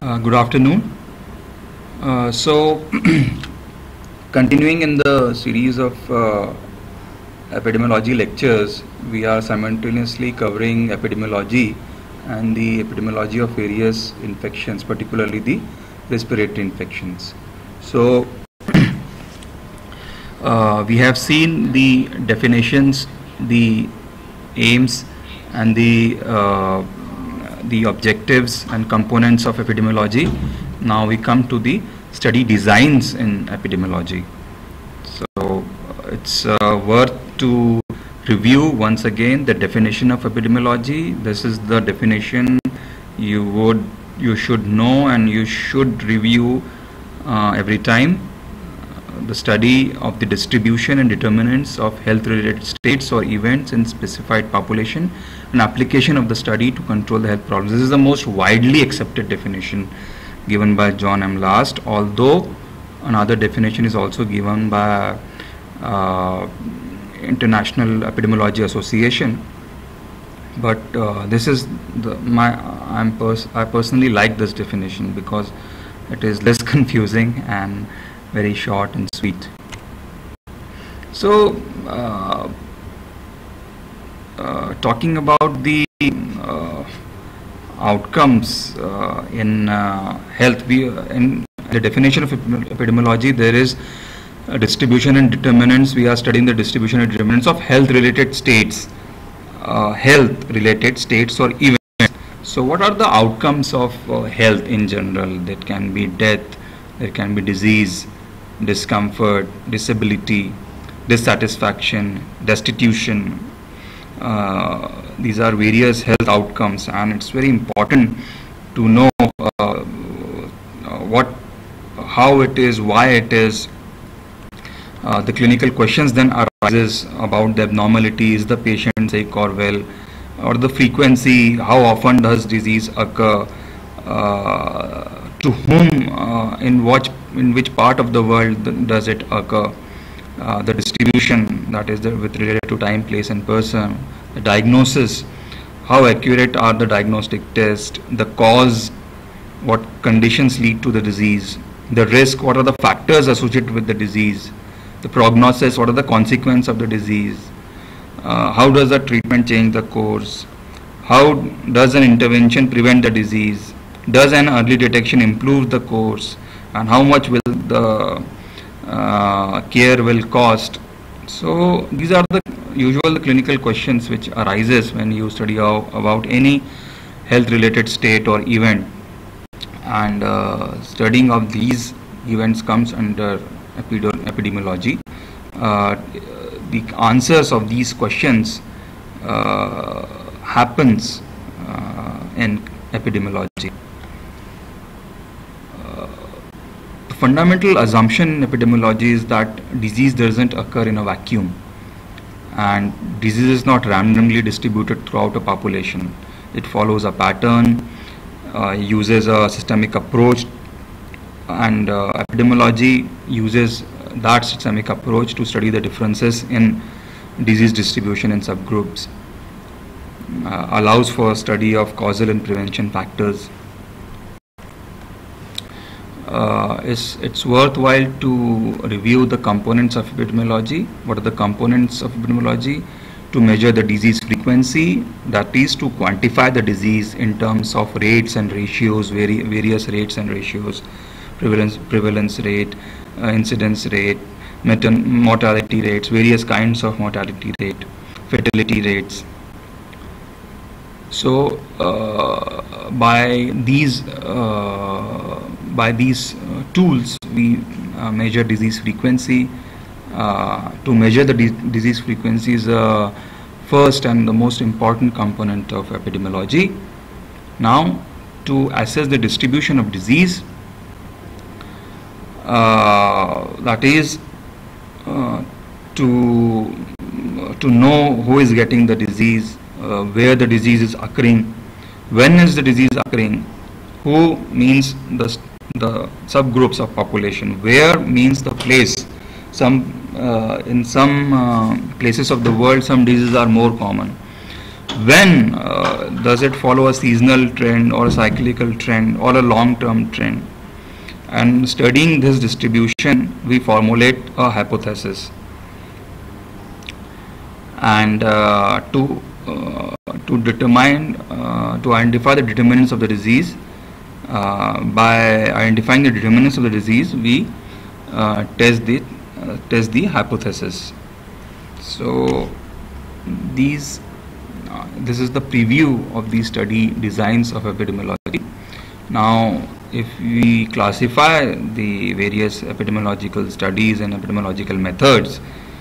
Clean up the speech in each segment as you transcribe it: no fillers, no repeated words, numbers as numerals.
Good afternoon. So, continuing in the series of epidemiology lectures, we are simultaneously covering epidemiology and the epidemiology of various infections, particularly the respiratory infections. So, we have seen the definitions, the aims, and the objectives and components of epidemiology. Now we come to the study designs in epidemiology. So it's worth to review once again the definition of epidemiology. This is the definition you should know and you should review every time. The study of the distribution and determinants of health-related states or events in specified population, and application of the study to control the health problems. This is the most widely accepted definition given by John M. Last, although another definition is also given by International Epidemiology Association. But this is I personally like this definition because it is less confusing and very short and sweet. So, talking about the outcomes in health, in the definition of epidemiology, there is a distribution and determinants. We are studying the distribution and determinants of health-related states, or events. So, what are the outcomes of health in general? That can be death, there can be disease, discomfort, disability, dissatisfaction, destitution. These are various health outcomes, and it's very important to know how it is, why it is. The clinical questions then arises about the abnormalities, the patient sick or well, or the frequency, how often does disease occur, to whom, in which part of the world does it occur, the distribution, that is with related to time, place and person, the diagnosis, how accurate are the diagnostic tests, the cause, what conditions lead to the disease, the risk, what are the factors associated with the disease, the prognosis, what are the consequences of the disease, how does the treatment change the course, how does an intervention prevent the disease, does an early detection improve the course, and how much will the care will cost. So these are the usual clinical questions which arises when you study about any health related state or event, and studying of these events comes under epidemiology. The answers of these questions happens in epidemiology. The fundamental assumption in epidemiology is that disease doesn't occur in a vacuum, and disease is not randomly distributed throughout a population. It follows a pattern, uses a systemic approach, and epidemiology uses that systemic approach to study the differences in disease distribution in subgroups, allows for study of causal and prevention factors. It's worthwhile to review the components of epidemiology. What are the components of epidemiology? To measure the disease frequency, that is to quantify the disease in terms of rates and ratios, various rates and ratios, prevalence rate, incidence rate, mortality rates, various kinds of mortality rate, fertility rates. So by these tools we measure disease frequency. To measure the disease frequency is the first and the most important component of epidemiology. Now, to assess the distribution of disease, that is to know who is getting the disease, where the disease is occurring, when is the disease occurring, who means the subgroups of population, where means the place. In some places of the world, some diseases are more common. When does it follow a seasonal trend or a cyclical trend or a long-term trend? And studying this distribution, we formulate a hypothesis. And to determine, to identify the determinants of the disease, by identifying the determinants of the disease, we test the hypothesis. So this is the preview of the study designs of epidemiology. Now, if we classify the various epidemiological studies and epidemiological methods,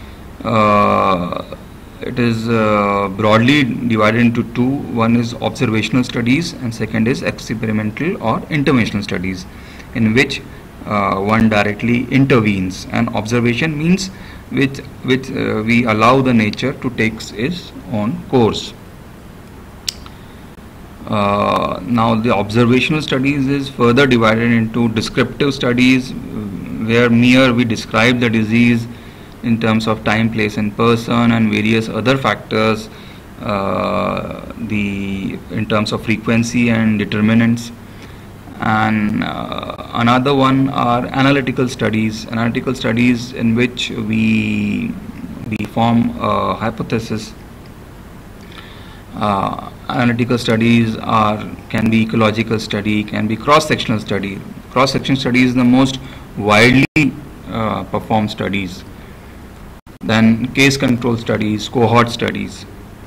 it is broadly divided into two. One is observational studies and second is experimental or interventional studies, in which one directly intervenes. And observation means which we allow the nature to take its own course. Now the observational studies is further divided into descriptive studies, where we describe the disease in terms of time, place and person and various other factors, in terms of frequency and determinants. And another one are analytical studies in which we form a hypothesis. Analytical studies can be ecological study, can be cross-sectional study. Cross-section study is the most widely performed studies. Then case control studies, cohort studies.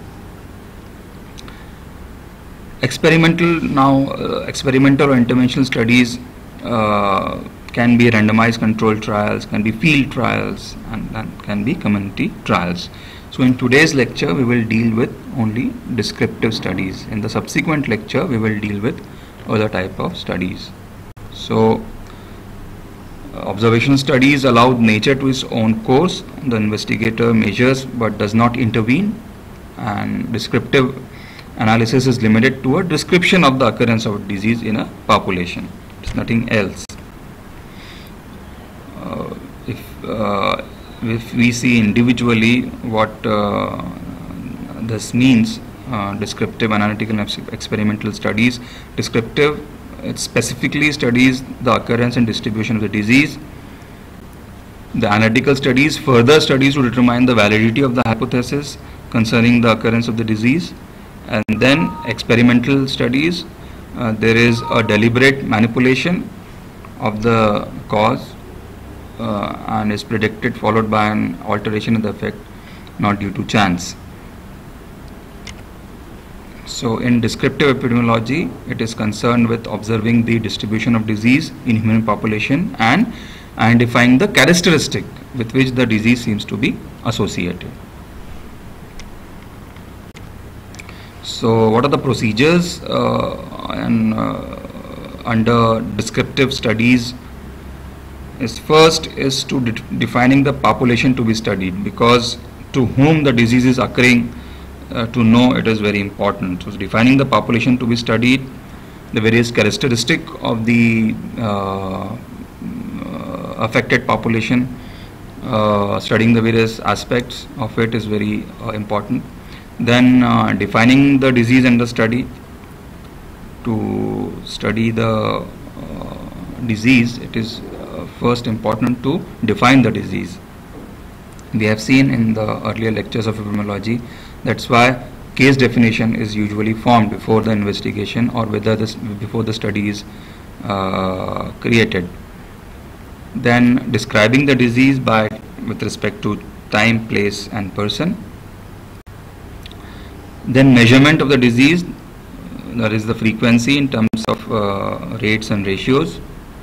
Experimental or interventional studies can be randomized control trials, can be field trials, and can be community trials. So in today's lecture we will deal with only descriptive studies. In the subsequent lecture we will deal with other type of studies. So observational studies allow nature to its own course. The investigator measures but does not intervene, and descriptive analysis is limited to a description of the occurrence of a disease in a population. It's nothing else. If we see individually what this means, descriptive, analytical, and experimental studies. Descriptive, it specifically studies the occurrence and distribution of the disease. The analytical studies further studies to determine the validity of the hypothesis concerning the occurrence of the disease. And then experimental studies, there is a deliberate manipulation of the cause and is predicted, followed by an alteration of the effect not due to chance. So in descriptive epidemiology, it is concerned with observing the distribution of disease in human population and identifying the characteristic with which the disease seems to be associated. So what are the procedures under descriptive studies? First is to defining the population to be studied, because to whom the disease is occurring, to know it is very important. So defining the population to be studied, the various characteristic of the affected population, studying the various aspects of it is very important. Then defining the disease and the study. To study the disease, it is first important to define the disease. We have seen in the earlier lectures of epidemiology, that's why case definition is usually formed before the investigation or before the study is created. Then describing the disease with respect to time, place and person. Then measurement of the disease, that is the frequency in terms of rates and ratios.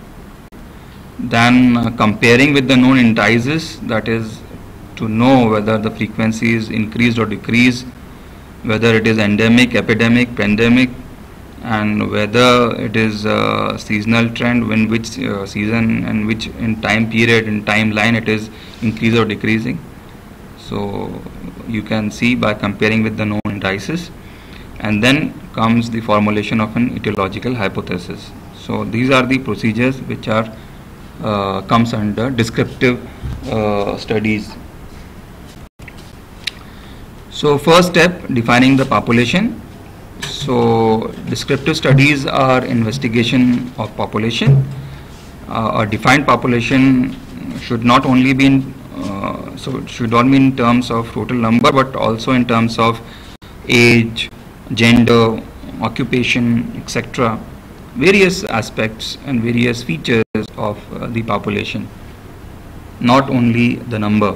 Then comparing with the known indices, that is to know whether the frequency is increased or decreased, whether it is endemic, epidemic, pandemic, and whether it is a seasonal trend, in which season and which in time period, in timeline it is increasing or decreasing. So you can see by comparing with the known indices. And then comes the formulation of an etiological hypothesis. So these are the procedures which are comes under descriptive studies. So first step, defining the population. So descriptive studies are investigation of population. A defined population should not only be in, so it should not be in terms of total number, but also in terms of age, gender, occupation, etc. Various aspects and various features of the population, not only the number.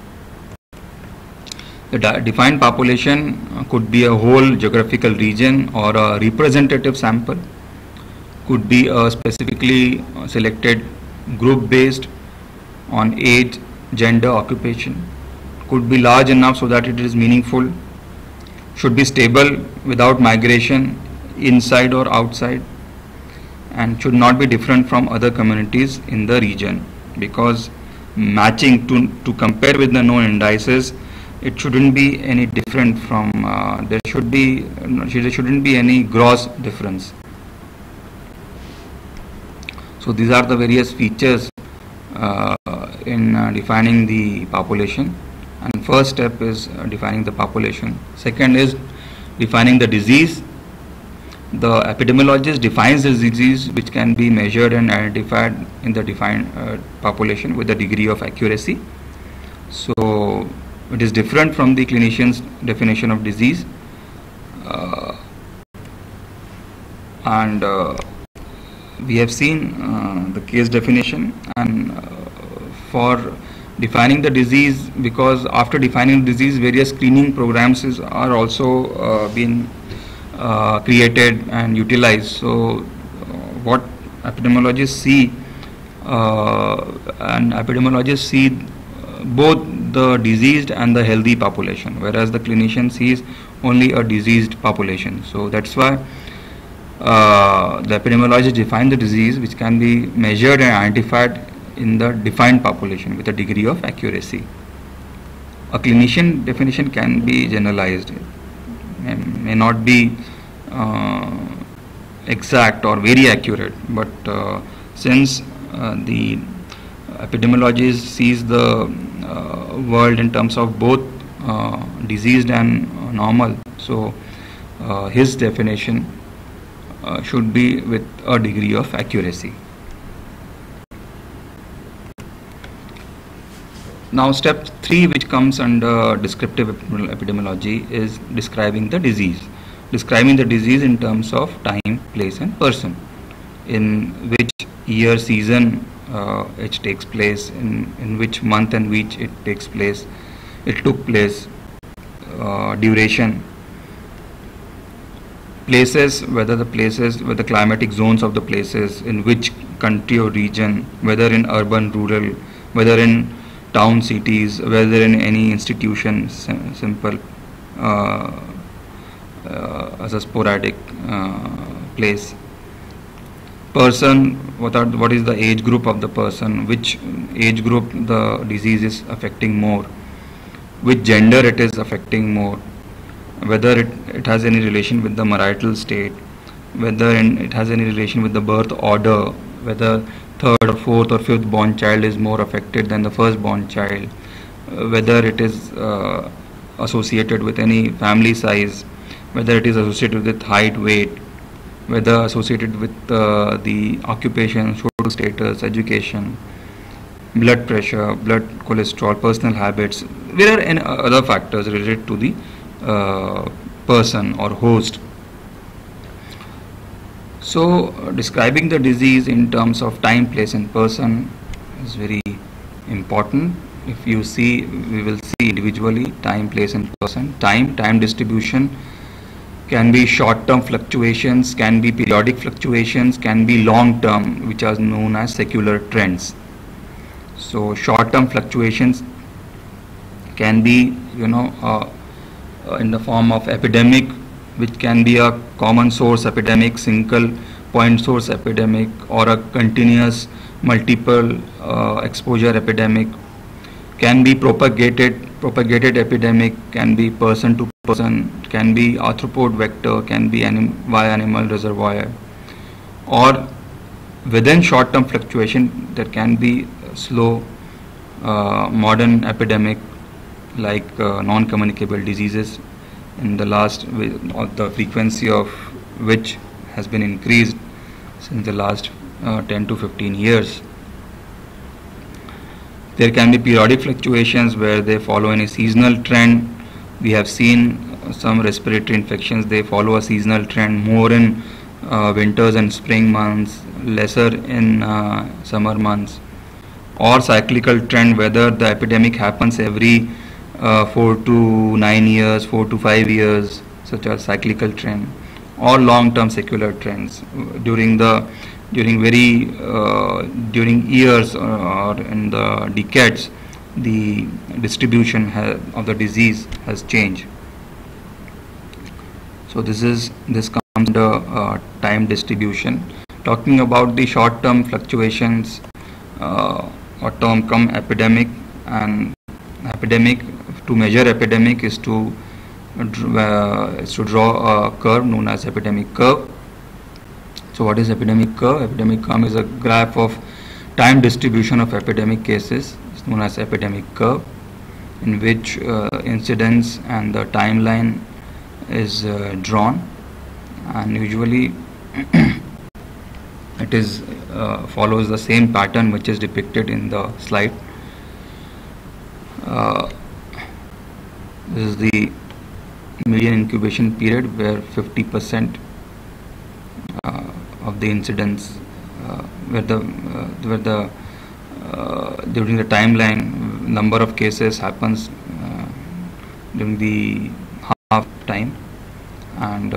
The defined population could be a whole geographical region or a representative sample, could be a specifically selected group based on age, gender, occupation, could be large enough so that it is meaningful, should be stable without migration inside or outside, and should not be different from other communities in the region, because matching to compare with the known indices, it shouldn't be any different from there shouldn't be any gross difference. So these are the various features in defining the population, and first step is defining the population. Second is defining the disease. The epidemiologist defines the disease which can be measured and identified in the defined population with a degree of accuracy. So it is different from the clinician's definition of disease, and we have seen the case definition, and for defining the disease, because after defining the disease, various screening programs are also being created and utilized. So what epidemiologists see, and epidemiologists see both the diseased and the healthy population, whereas the clinician sees only a diseased population. So that's why the epidemiologist define the disease which can be measured and identified in the defined population with a degree of accuracy. A clinician definition can be generalized, may not be exact or very accurate, but since the epidemiologist sees the world in terms of both diseased and normal, so his definition should be with a degree of accuracy. Now step 3, which comes under descriptive epidemiology, is describing the disease. Describing the disease in terms of time, place and person. In which year, season it takes place, in which month and which it takes place, it took place, duration, places, whether the climatic zones of the places, in which country or region, whether in urban, rural, whether in town, cities, whether in any institution, simple as a sporadic place. Person, what is the age group of the person, which age group the disease is affecting more, which gender it is affecting more, whether it has any relation with the marital state, whether it has any relation with the birth order, whether third or fourth or fifth born child is more affected than the first born child, whether it is associated with any family size, whether it is associated with height, weight, whether associated with the occupation, social status, education, blood pressure, blood cholesterol, personal habits. There are any other factors related to the person or host. So describing the disease in terms of time, place and person is very important. If you see, we will see individually time, place and person. Time distribution can be short-term fluctuations, can be periodic fluctuations, can be long-term, which are known as secular trends. So short-term fluctuations can be, in the form of epidemic, which can be a common source epidemic, single point source epidemic, or a continuous multiple exposure epidemic. Can be propagated epidemic, can be person to person, can be arthropod vector, can be via animal reservoir, or within short-term fluctuation there can be slow modern epidemic like non-communicable diseases, in the last, or the frequency of which has been increased since the last 10 to 15 years. There can be periodic fluctuations where they follow any seasonal trend. We have seen some respiratory infections, they follow a seasonal trend, more in winters and spring months, lesser in summer months. Or cyclical trend, whether the epidemic happens every 4 to 9 years, 4 to 5 years, such as cyclical trend, or long-term secular trends during years or in the decades. The distribution of the disease has changed. So this comes under time distribution. Talking about the short-term fluctuations, a term come epidemic, and epidemic, to measure epidemic is to draw a curve known as epidemic curve. So what is epidemic curve? Epidemic curve is a graph of time distribution of epidemic cases. It's known as epidemic curve, in which incidence and the timeline is drawn, and usually it is follows the same pattern which is depicted in the slide. This is the median incubation period, where 50% of the incidents, during the timeline, number of cases happens during the half time, and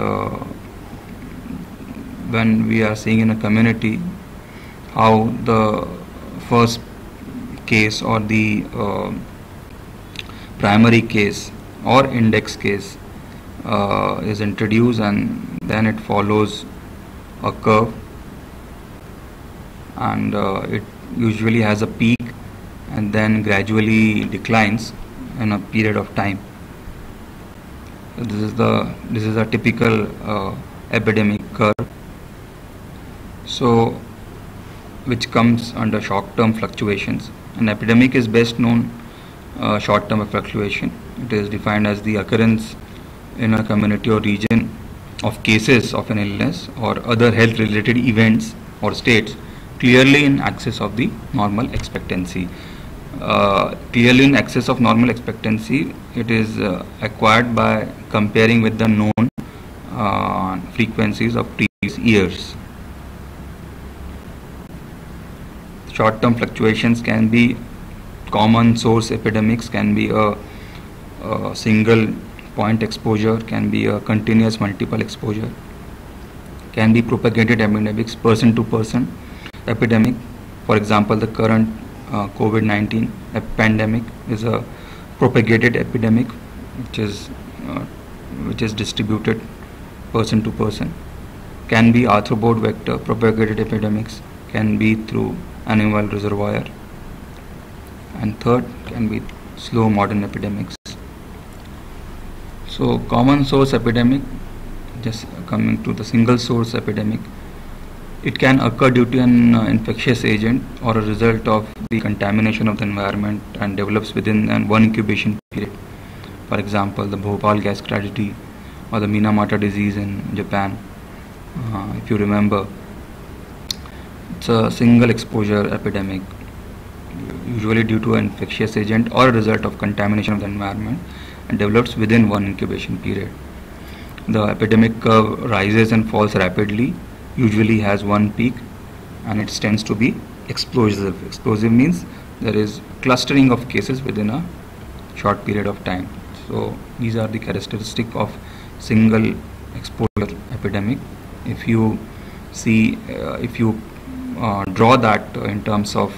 when we are seeing in a community how the first case or the primary case or index case is introduced, and then it follows a curve, and it usually has a peak and then gradually declines in a period of time. So this is a typical epidemic curve. So which comes under short-term fluctuations. An epidemic is best known short-term fluctuation. It is defined as the occurrence in a community or region of cases of an illness or other health-related events or states clearly in excess of the normal expectancy. Clearly in excess of normal expectancy, it is acquired by comparing with the known frequencies of previous years. Short-term fluctuations can be common source epidemics, can be a single point exposure, can be a continuous multiple exposure, can be propagated epidemics, person to person epidemic. For example, the current COVID-19 pandemic is a propagated epidemic, which is distributed person to person. Can be arthropod vector propagated epidemics, can be through animal reservoir, and third can be slow modern epidemics. So common source epidemic, just coming to the single source epidemic, it can occur due to an infectious agent or a result of the contamination of the environment and develops within one incubation period. For example, the Bhopal gas tragedy or the Minamata disease in Japan. If you remember, it's a single exposure epidemic, usually due to an infectious agent or a result of contamination of the environment, and develops within one incubation period. The epidemic curve rises and falls rapidly, usually has one peak, and it tends to be explosive. Explosive means there is clustering of cases within a short period of time. So these are the characteristics of single exposure epidemic. If you see, if you draw that in terms of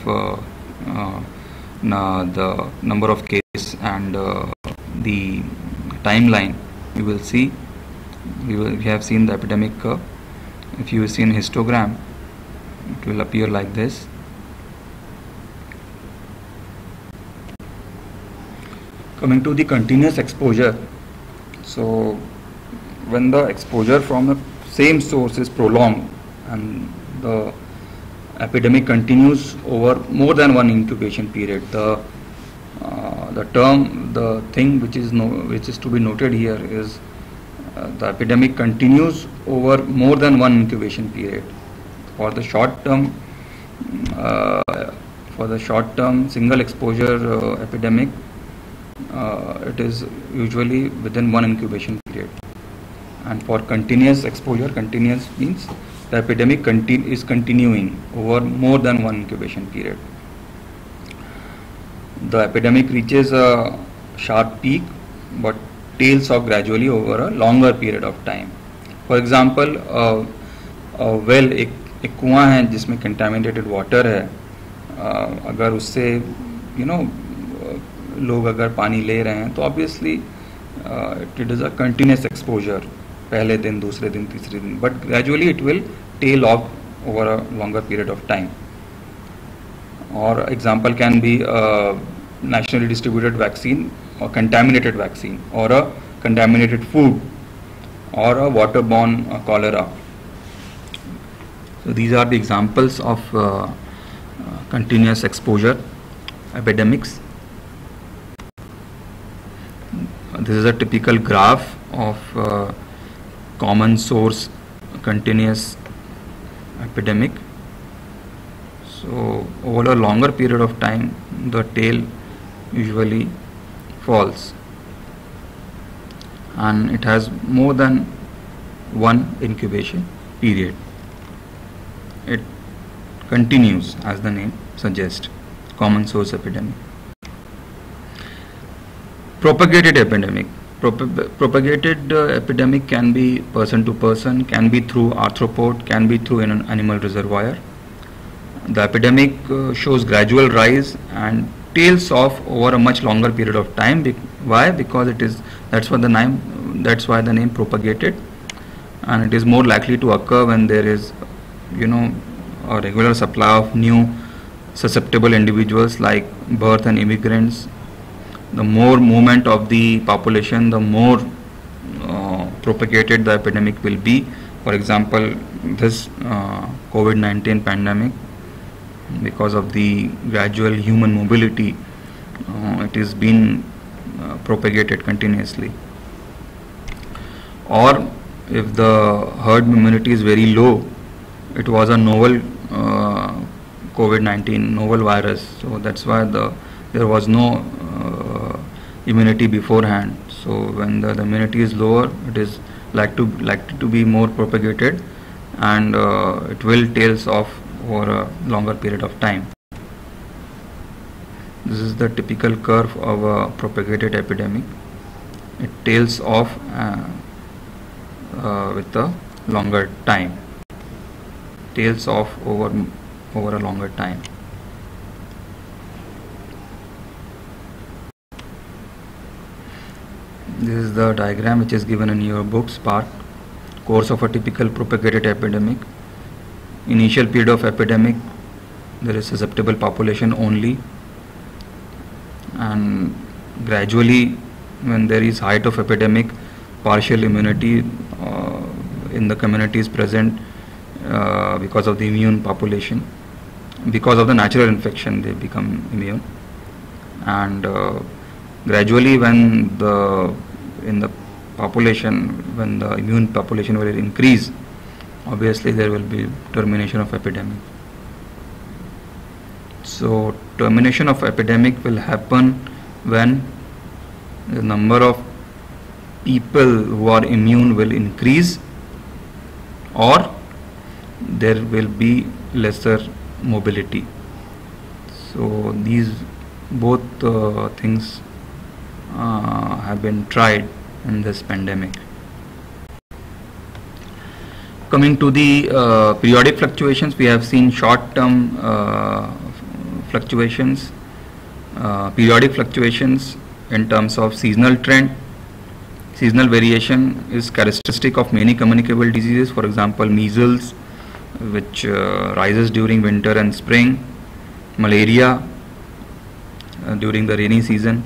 the number of cases and the timeline, you will see, we have seen the epidemic curve. If you see in histogram, it will appear like this. Coming to the continuous exposure, so when the exposure from the same source is prolonged and the epidemic continues over more than one incubation period, the The thing which is to be noted here is the epidemic continues over more than one incubation period. For the short term, uh, single exposure epidemic, it is usually within one incubation period. And for continuous exposure, continuous means the epidemic is continuing over more than one incubation period. The epidemic reaches a sharp peak but tails off gradually over a longer period of time. For example, well, एक कुआं है जिसमें contaminated water है, अगर उससे लोग अगर पानी ले रहे हैं तो obviously it is a continuous exposure, पहले दिन, दूसरे दिन, तीसरे दिन, but gradually it will tail off over a longer period of time. Or example can be a nationally distributed vaccine or contaminated vaccine, or a contaminated food, or a waterborne cholera. So these are the examples of continuous exposure epidemics. This is a typical graph of common source continuous epidemic. So over a longer period of time, the tail usually falls, and it has more than one incubation period. It continues, as the name suggests, common source epidemic. Propagated epidemic. Propagated epidemic can be person to person, can be through arthropod, can be through an animal reservoir. The epidemic shows gradual rise and tails off over a much longer period of time. Why? Because that's why the name propagated, and it is more likely to occur when there is a regular supply of new susceptible individuals like birth and immigrants. The more movement of the population, the more propagated the epidemic will be. For example, this COVID-19 pandemic, because of the gradual human mobility, it is being propagated continuously. Or if the herd immunity is very low, it was a novel COVID-19 novel virus, so that's why there was no immunity beforehand. So when the immunity is lower, it is likely to be more propagated, and it will tails off over a longer period of time. This is the typical curve of a propagated epidemic. It tails off with a longer time. Tails off over a longer time. This is the diagram which is given in your book, Spark. Course of a typical propagated epidemic. Initial period of epidemic, there is susceptible population only, and gradually when there is height of epidemic, partial immunity in the community is present because of the immune population. Because of the natural infection, they become immune, and gradually when in the population, when the immune population will increase, obviously there will be termination of epidemic. So termination of epidemic will happen when the number of people who are immune will increase, or there will be lesser mobility. So these both things have been tried in this pandemic. Coming to the periodic fluctuations, we have seen short-term fluctuations, periodic fluctuations in terms of seasonal trend. Seasonal variation is characteristic of many communicable diseases, for example measles, which rises during winter and spring, malaria during the rainy season,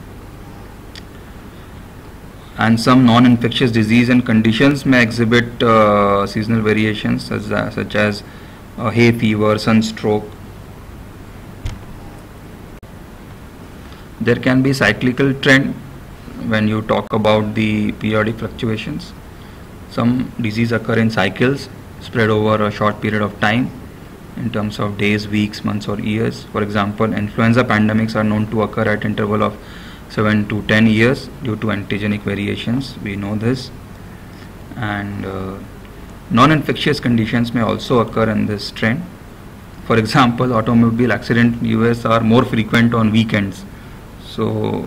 and some non-infectious disease and conditions may exhibit seasonal variations such as hay fever, sunstroke. There can be cyclical trend when you talk about the periodic fluctuations. Some disease occur in cycles spread over a short period of time in terms of days, weeks, months or years. For example, influenza pandemics are known to occur at interval of 7 to 10 years due to antigenic variations. We know this. And non-infectious conditions may also occur in this trend. For example, automobile accidents in US are more frequent on weekends. So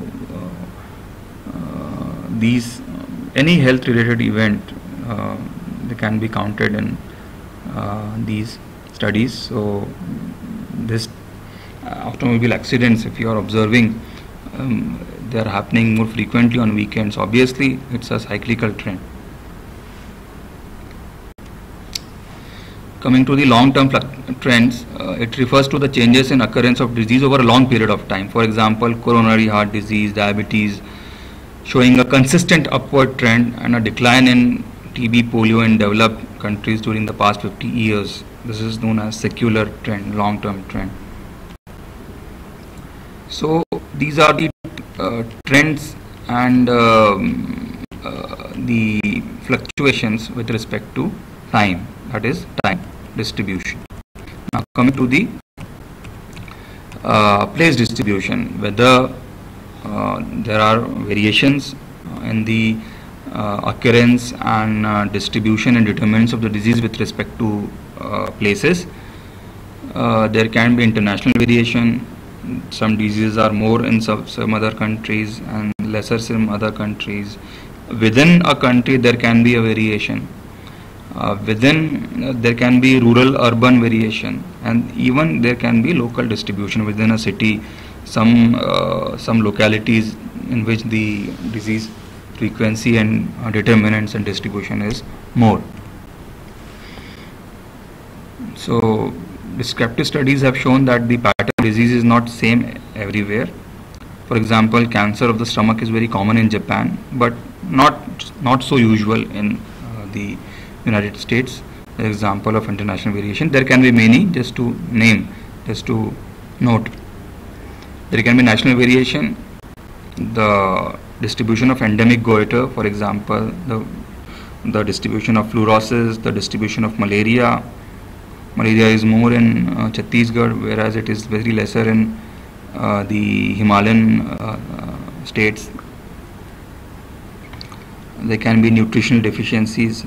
these any health related event they can be counted in these studies. So this automobile accidents, if you are observing, they are happening more frequently on weekends. Obviously it's a cyclical trend. Coming to the long-term trends, it refers to the changes in occurrence of disease over a long period of time. For example, coronary heart disease, diabetes, showing a consistent upward trend, and a decline in TB, polio in developed countries during the past 50 years. This is known as secular trend, long-term trend. So these are the trends and the fluctuations with respect to time, that is time distribution. Now coming to the place distribution, whether there are variations in the occurrence and distribution and determinants of the disease with respect to places. There can be international variation. Some diseases are more in some other countries and lesser in some other countries. Within a country there can be a variation. There can be rural urban variation, and even there can be local distribution within a city. Some localities in which the disease frequency and determinants and distribution is more. So descriptive studies have shown that the pattern of disease is not same everywhere. For example, cancer of the stomach is very common in Japan, but not so usual in the United States. An example of international variation. There can be many, just to name, just to note. There can be national variation. The distribution of endemic goiter, for example, the distribution of fluorosis, the distribution of malaria. Malaria is more in Chhattisgarh, whereas it is very lesser in the Himalayan states. There can be nutritional deficiencies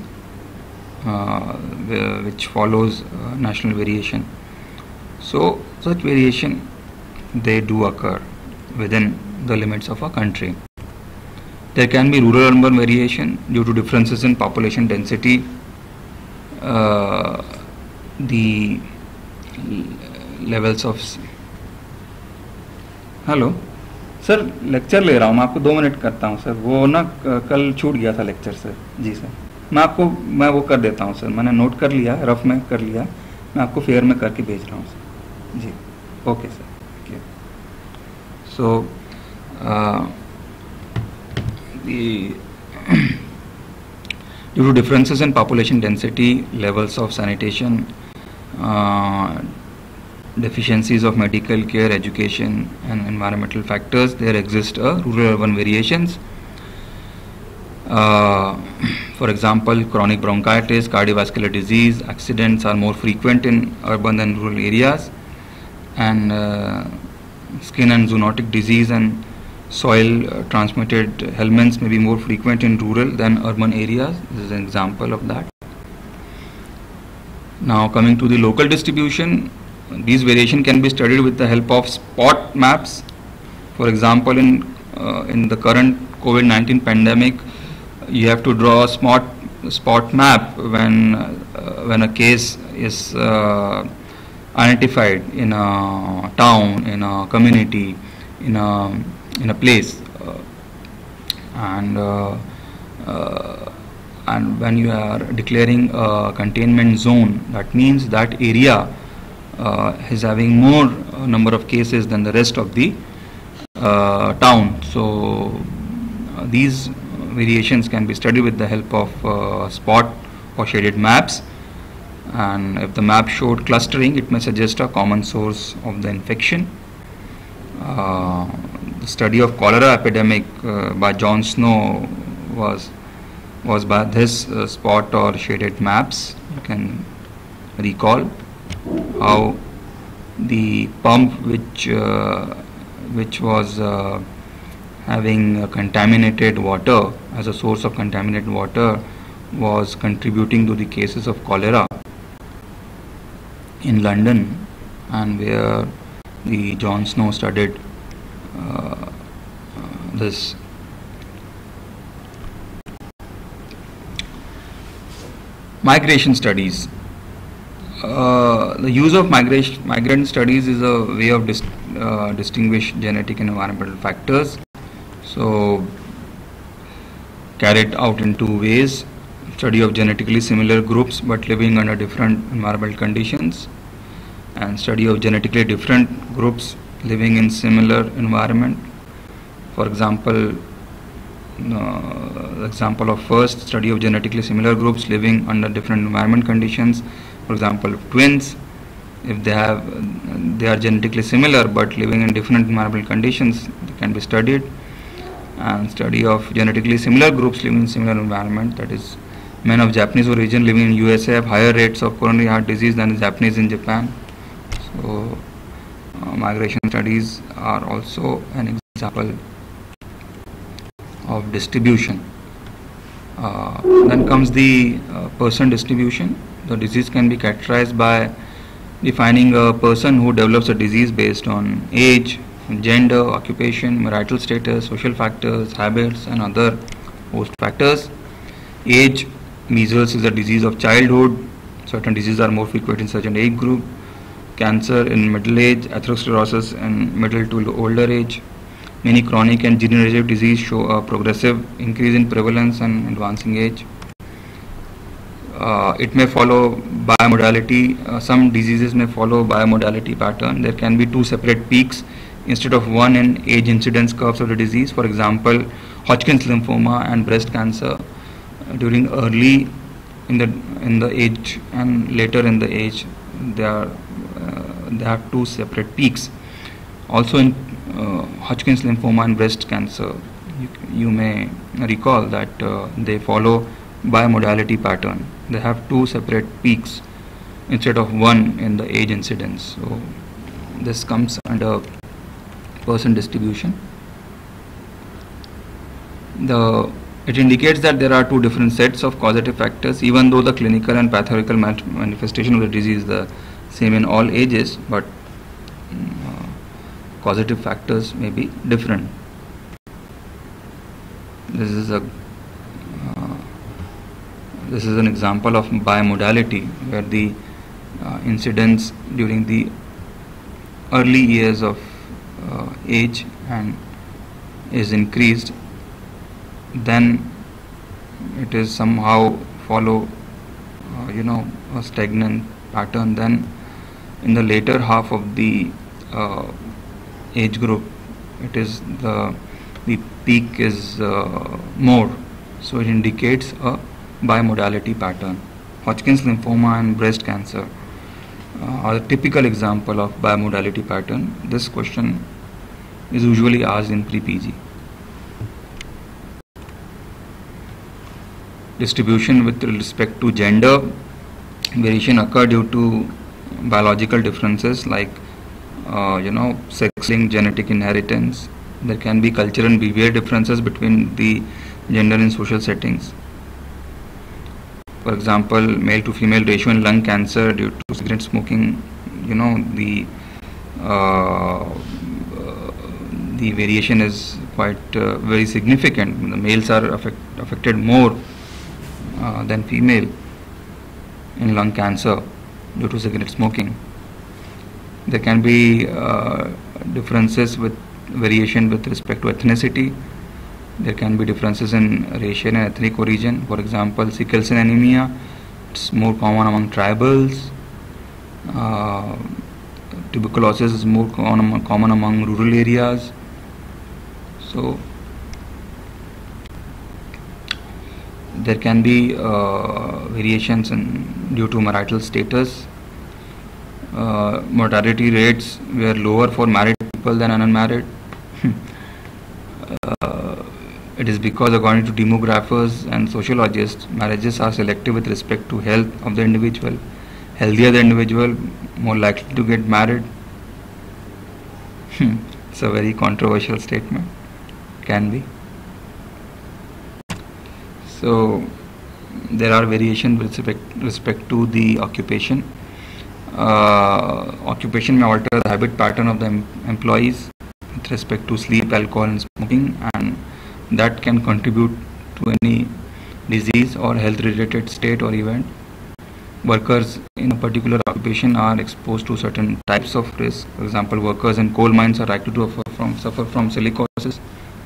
which follows national variation. So such variation, they do occur within the limits of a country. There can be rural urban variation due to differences in population density. The levels of hello sir, lecture ले रहा हूँ मैं, आपको 2 minute करता हूँ sir, वो ना कल छूट गया था लेक्चर सर। जी सर, मैं वो कर देता हूँ सर, मैंने नोट कर लिया, रफ में कर लिया, मैं आपको फेयर में करके भेज रहा हूँ सर। जी okay sir. So due to differences in population density, levels of sanitation, deficiencies of medical care, education and environmental factors, there exist rural-urban variations. For example, chronic bronchitis, cardiovascular disease, accidents are more frequent in urban than rural areas, and skin and zoonotic disease and soil transmitted helminths may be more frequent in rural than urban areas. This is an example of that. Now coming to the local distribution, these variation can be studied with the help of spot maps. For example, in the current COVID-19 pandemic, you have to draw a spot map when a case is identified in a town, in a community, in a place, and when you are declaring a containment zone, that means that area is having more number of cases than the rest of the town. So these variations can be studied with the help of spot or shaded maps, and if the map showed clustering, it may suggest a common source of the infection. the study of cholera epidemic by John Snow was by this spot or shaded maps. You can recall how the pump which was having contaminated water as a source of contaminated water was contributing to the cases of cholera in London, and where the John Snow studied this. Migration studies. The use of migrant studies is a way of distinguish genetic and environmental factors. So, carried out in two ways: study of genetically similar groups but living under different environmental conditions, and study of genetically different groups living in similar environment. For example, the example of first, study of genetically similar groups living under different environment conditions. For example, twins, if they are genetically similar but living in different environmental conditions, they can be studied. And study of genetically similar groups living in similar environment, that is, men of Japanese origin living in USA have higher rates of coronary heart disease than the Japanese in Japan. So, migration studies are also an example of distribution. Then comes the person distribution. The disease can be categorized by defining a person who develops a disease based on age, gender, occupation, marital status, social factors, habits, and other host factors. Age, measles is a disease of childhood. Certain diseases are more frequent in such an age group. Cancer in middle age, atherosclerosis in middle to older age. Many chronic and degenerative disease show a progressive increase in prevalence and advancing age. It may follow biomodality. Some diseases may follow biomodality pattern. There can be two separate peaks instead of one in age incidence curves of the disease. For example, Hodgkin's lymphoma and breast cancer during early in the age and later in the age, they have two separate peaks. Also in Hodgkin's lymphoma and breast cancer, you may recall that they follow biomodality pattern. They have two separate peaks instead of one in the age incidence. So this comes under person distribution. It indicates that there are two different sets of causative factors, even though the clinical and pathological manifestation of the disease is the same in all ages, but causative factors may be different. This is an example of biomodality, where the incidence during the early years of age and is increased, then it is somehow follow a stagnant pattern. Then in the later half of the age group, it is the peak is more, so it indicates a biomodality pattern. Hodgkin's lymphoma and breast cancer are a typical example of biomodality pattern. This question is usually asked in pre-PG. Distribution with respect to gender. Variation occur due to biological differences like sex-linked genetic inheritance. There can be cultural and behavior differences between the gender in social settings. For example, male to female ratio in lung cancer due to cigarette smoking, the variation is quite very significant. The males are affected more than female in lung cancer due to cigarette smoking. There can be differences with variation with respect to ethnicity. There can be differences in racial and ethnic origin. For example, sickle cell anemia, it's more common among tribals. Tuberculosis is more common among rural areas. So there can be variations due to marital status. Mortality rates were lower for married people than unmarried. It is because, according to demographers and sociologists, marriages are selective with respect to health of the individual. Healthier the individual, more likely to get married. It's a very controversial statement. Can be. So there are variations with respect to the occupation. Occupation may alter the habit pattern of the employees with respect to sleep, alcohol and smoking, and that can contribute to any disease or health related state or event. Workers in a particular occupation are exposed to certain types of risk. For example, workers in coal mines are likely to suffer from silicosis.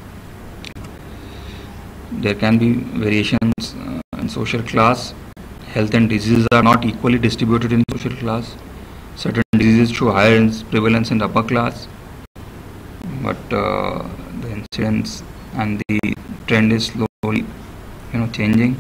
There can be variations in social class. Health and diseases are not equally distributed in social class. Certain diseases show higher prevalence in the upper class, but the incidence and the trend is slowly, changing.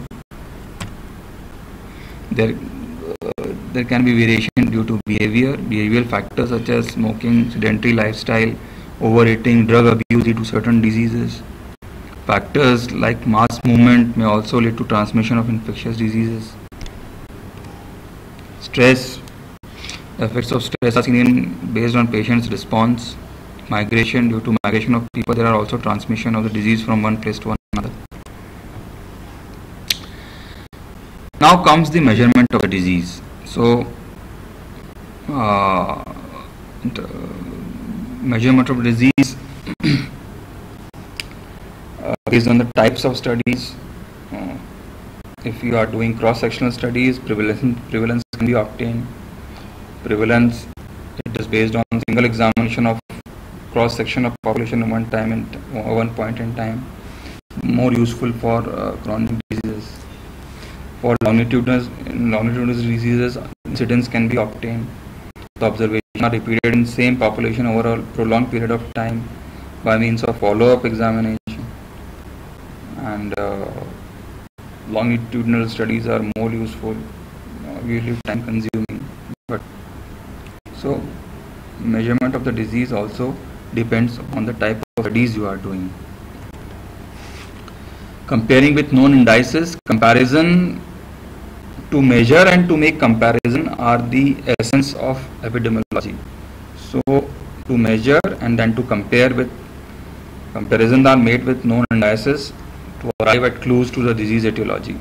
There can be variation due to behavioral factors such as smoking, sedentary lifestyle, overeating, drug abuse lead to certain diseases. Factors like mass movement may also lead to transmission of infectious diseases. Stress. The effects of stress are seen based on patient's response. Migration. Due to migration of people, there are also transmission of the disease from one place to another. Now comes the measurement of the disease. So, the measurement of disease based on the types of studies. If you are doing cross-sectional studies, prevalence can be obtained. Prevalence, it is based on single examination of cross-section of population at one point in time. More useful for chronic diseases. For longitudinal diseases, incidence can be obtained. The observations are repeated in same population over a prolonged period of time by means of follow-up examination. And longitudinal studies are more useful, usually time consuming. But so measurement of the disease also depends on the type of studies you are doing. Comparing with known indices, comparison to measure and to make comparison are the essence of epidemiology. So to measure and then to compare with, comparisons are made with known indices to arrive at clues to the disease etiology.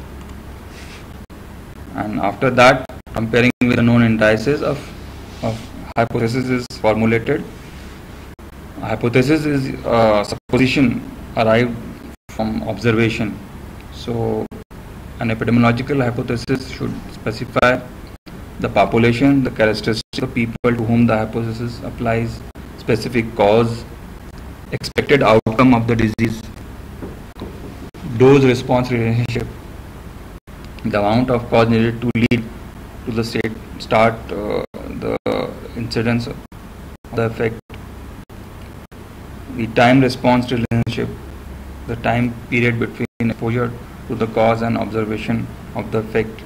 And after that, comparing with the known indices of hypothesis is formulated. A hypothesis is a supposition arrived from observation. So an epidemiological hypothesis should specify the population, the characteristics of people to whom the hypothesis applies, specific cause, expected outcome of the disease, dose-response relationship, the amount of cause needed to lead to the start the incidence of the effect, the time-response relationship, the time period between exposure to the cause and observation of the effect.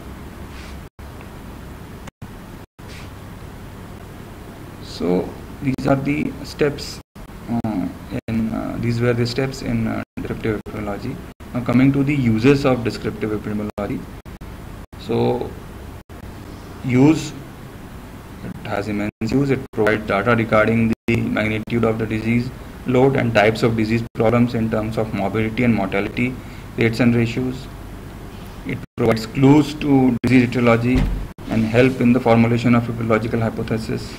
So these are the steps these were the steps in descriptive epidemiology. Now coming to the uses of descriptive epidemiology. So use, it has immense use. It provides data regarding the magnitude of the disease load and types of disease problems in terms of morbidity and mortality rates and ratios. It provides clues to disease etiology and help in the formulation of epidemiological hypothesis.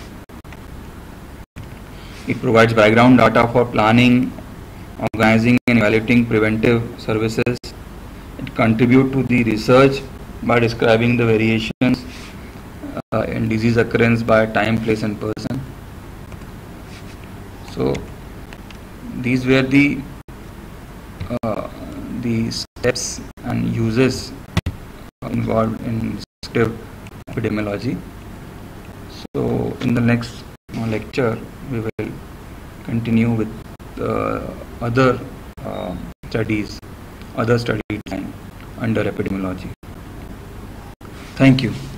It provides background data for planning, organizing and evaluating preventive services. It contributes to the research by describing the variations in disease occurrence by time, place and person. So these were the steps and uses involved in descriptive epidemiology. So in the next lecture we will continue with other studies under epidemiology. Thank you.